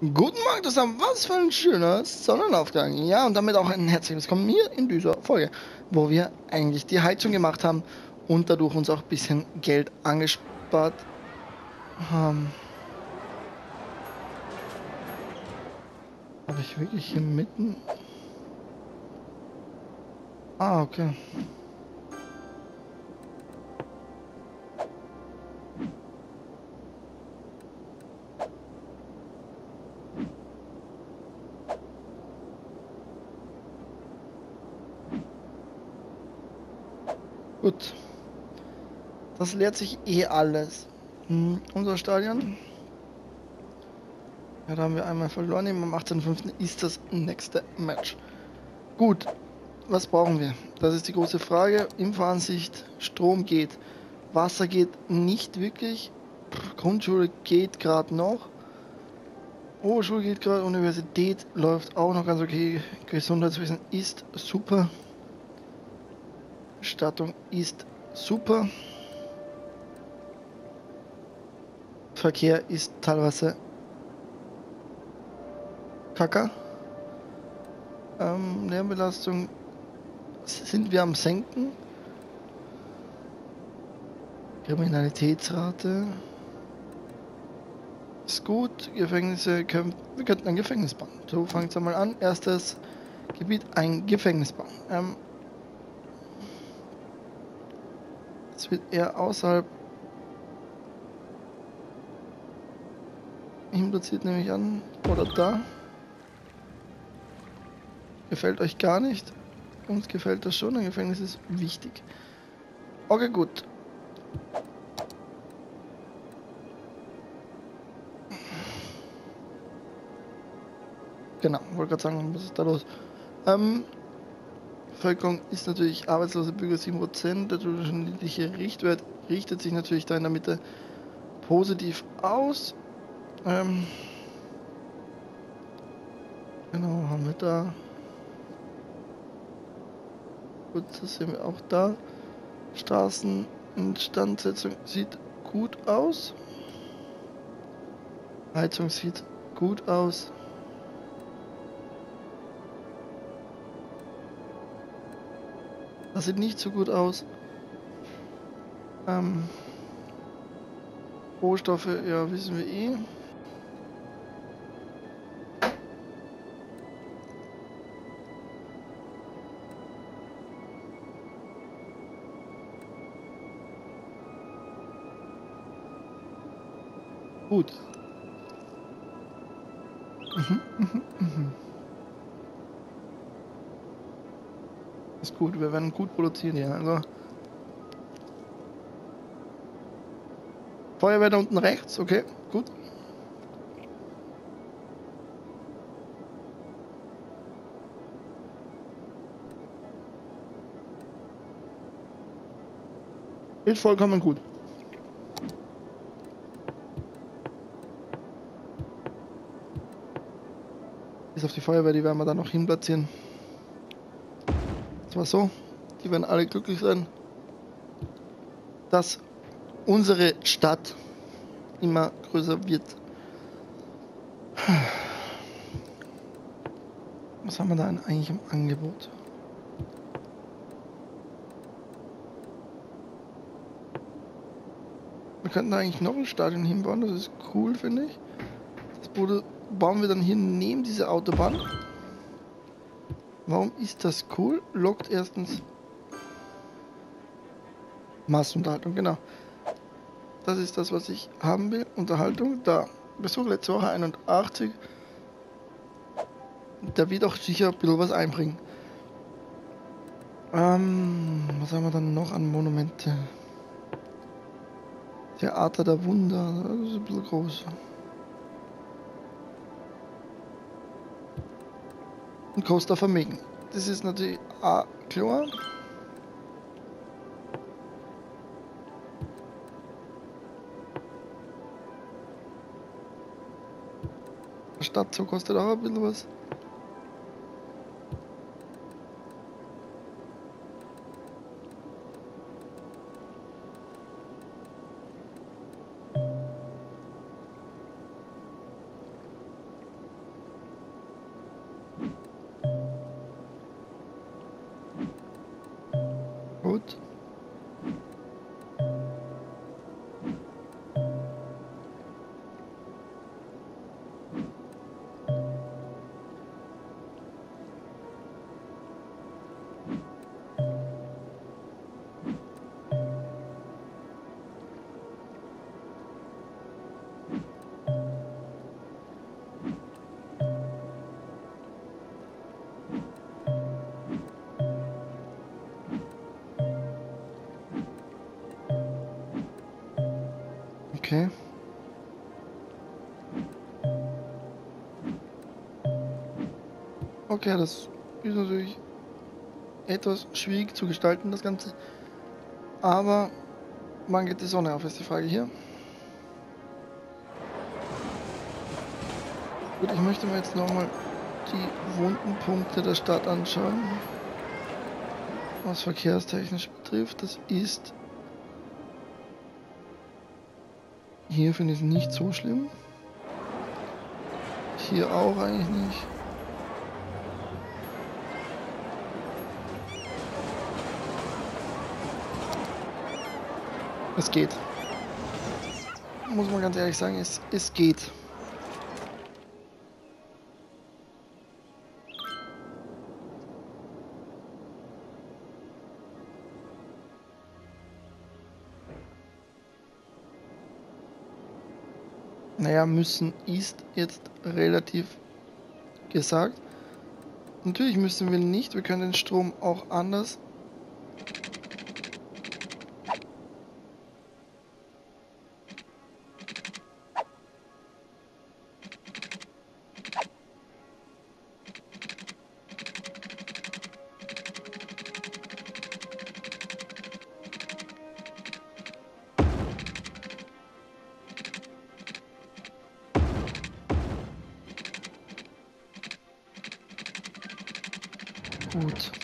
Guten Morgen zusammen, was für ein schöner Sonnenaufgang. Ja, und damit auch ein herzliches Willkommen hier in dieser Folge, wo wir eigentlich die Heizung gemacht haben und dadurch uns auch ein bisschen Geld angespart haben. Habe ich wirklich hier mitten... Ah, okay. Gut. Das leert sich eh alles. Unser Stadion. Ja, da haben wir einmal verloren. Am 18.05. ist das nächste Match. Gut. Was brauchen wir? Das ist die große Frage. Infoansicht, Strom geht. Wasser geht nicht wirklich. Grundschule geht gerade noch. Oberschule geht gerade. Universität läuft auch noch ganz okay. Gesundheitswesen ist super. Bestattung ist super. Verkehr ist teilweise kacke. Lärmbelastung sind wir am Senken. Kriminalitätsrate ist gut. Gefängnisse wir könnten ein Gefängnis bauen. So fangen wir mal an. Erstes Gebiet, ein Gefängnis bauen. Es wird eher außerhalb hinplatziert, nehme ich an. Oder da. Gefällt euch gar nicht. Uns gefällt das schon. Ein Gefängnis ist wichtig. Okay, gut. Genau, wollte gerade sagen, was ist da los? Bevölkerung ist natürlich arbeitslose Bürger 7%. Der durchschnittliche Richtwert richtet sich natürlich da in der Mitte positiv aus. Genau, haben wir da. Gut, das sehen wir auch da. Straßeninstandsetzung sieht gut aus. Heizung sieht gut aus. Das sieht nicht so gut aus. Rohstoffe, ja, wissen wir eh. Gut. Ist gut, wir werden gut produzieren hier. Also Feuerwehr da unten rechts, okay, gut. Ist vollkommen gut. Bis auf die Feuerwehr, die werden wir dann noch hinplatzieren. Das war so. Die werden alle glücklich sein, dass unsere Stadt immer größer wird. Was haben wir da eigentlich im Angebot? Wir könnten da eigentlich noch ein Stadion hinbauen, das ist cool, finde ich. Das bauen wir dann hier neben diese Autobahn. Warum ist das cool? Lockt erstens Massenunterhaltung, genau. Das ist das, was ich haben will. Unterhaltung, da. Besuch letzte Woche 81. Der wird auch sicher ein bisschen was einbringen. Was haben wir dann noch an Monumente? Theater der Wunder, das ist ein bisschen groß. Und Coaster Vermegen. Das ist natürlich klar. Der Stadtzug kostet auch ein bisschen was. Okay. Okay, das ist natürlich etwas schwierig zu gestalten, das Ganze. Aber wann geht die Sonne auf, ist die Frage hier. Gut, ich möchte mir jetzt nochmal die wunden Punkte der Stadt anschauen. Was verkehrstechnisch betrifft, das ist... Hier finde ich es nicht so schlimm. Hier auch eigentlich nicht. Es geht. Muss man ganz ehrlich sagen, es geht. Naja, müssen ist jetzt relativ gesagt. Natürlich müssen wir nicht, wir können den Strom auch anders. Gut.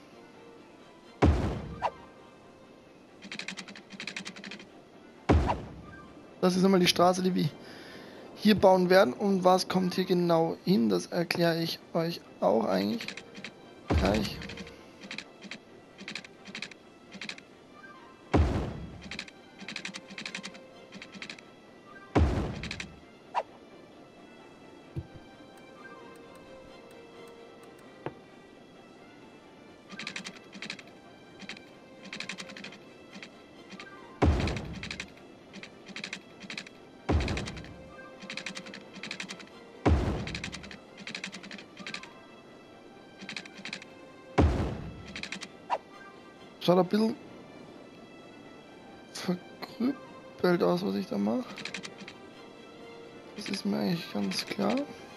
Das ist einmal die Straße, die wir hier bauen werden. Und was kommt hier genau hin, das erkläre ich euch auch eigentlich gleich. Schaut ein bisschen verkrüppelt aus, was ich da mache. Das ist mir eigentlich ganz klar.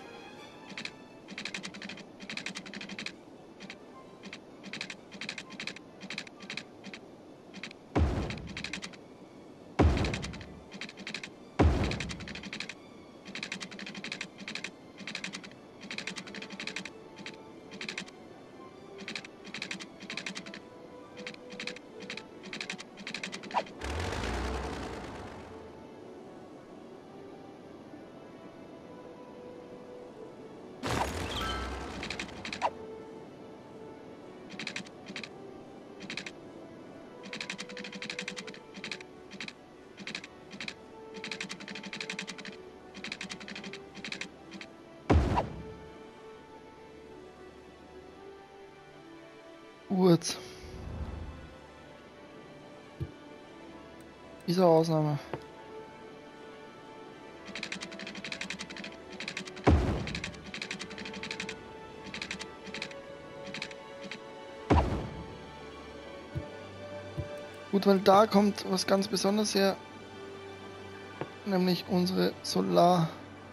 Gut. Diese Ausnahme. Gut, weil da kommt was ganz Besonderes her, nämlich unsere Solar.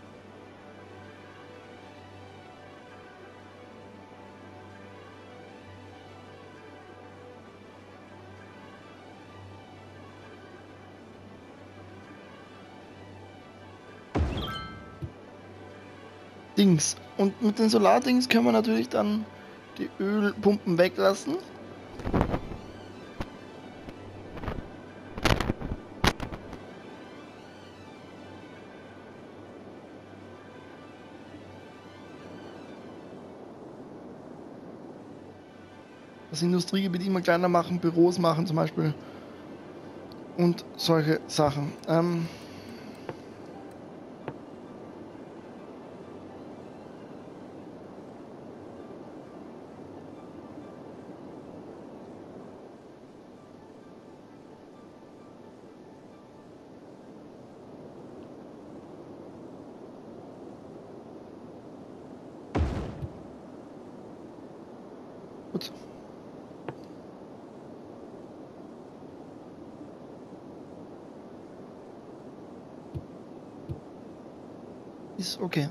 Dings. Und mit den Solardings können wir natürlich dann die Ölpumpen weglassen. Das Industriegebiet immer kleiner machen, Büros machen zum Beispiel. Und solche Sachen. Gut. ist okay.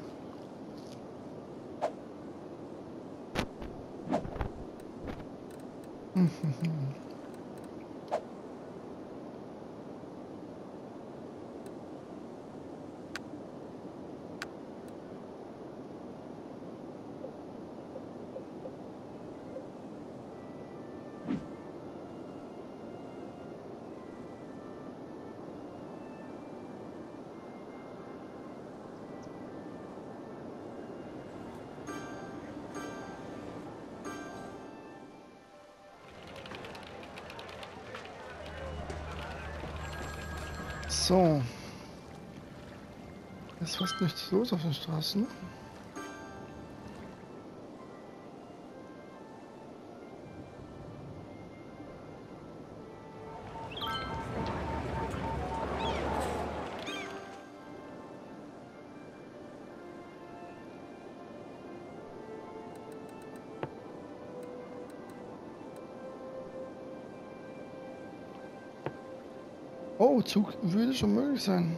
So. Ist fast nichts los auf den Straßen. Oh, Zug würde schon möglich sein.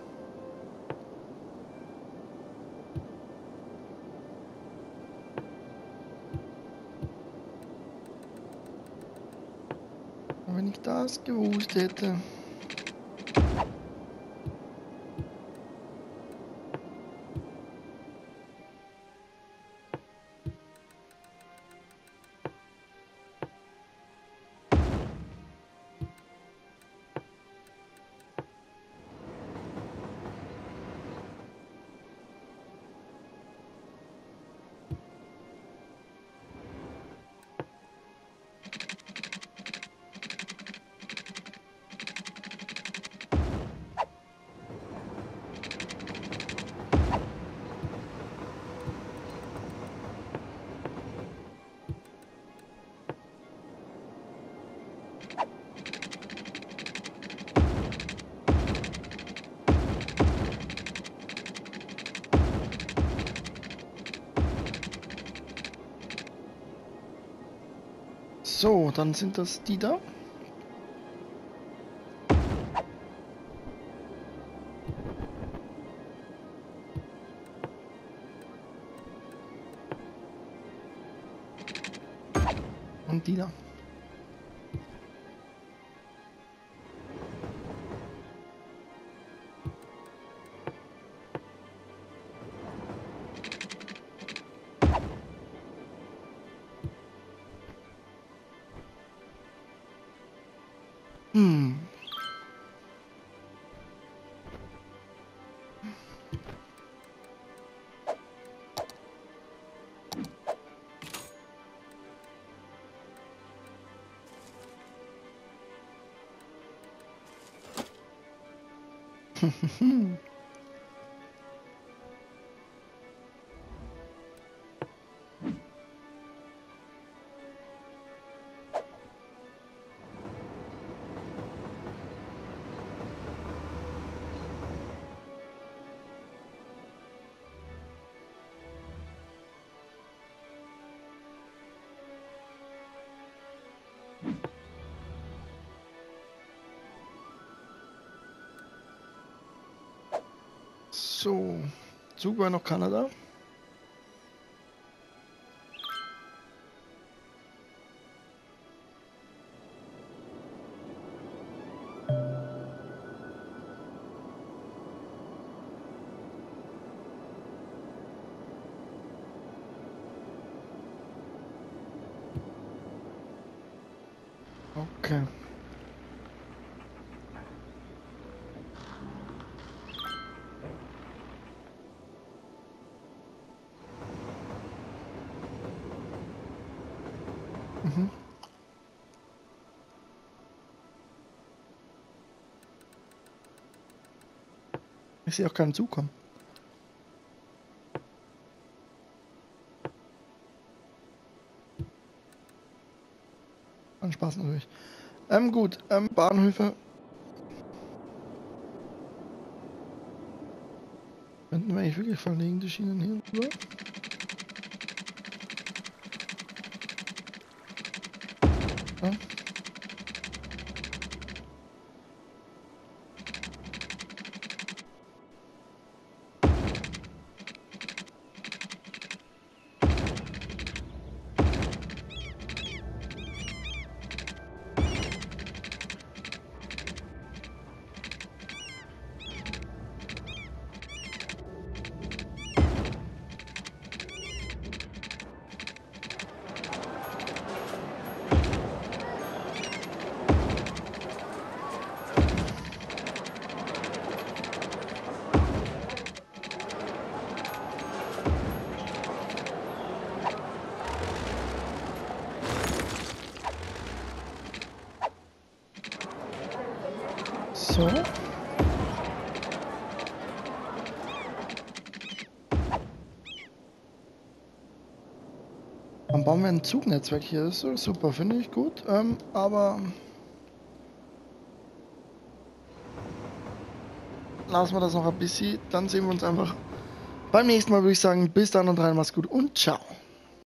Aber wenn ich das gewusst hätte. So, dann sind das die da. Und die da. Hm. So, Zug war noch Kanada. Okay. Mhm. Ich sehe auch keinen Zug kommen. An Spaß natürlich. Gut, Bahnhöfe. Könnten wir eigentlich wirklich verlegen, die Schienen hier rüber? Ja. So. Dann bauen wir ein Zugnetzwerk hier. Das ist super, finde ich gut. Aber lassen wir das noch ein bisschen. Dann sehen wir uns einfach beim nächsten Mal, würde ich sagen. Bis dann und rein, mach's gut und ciao.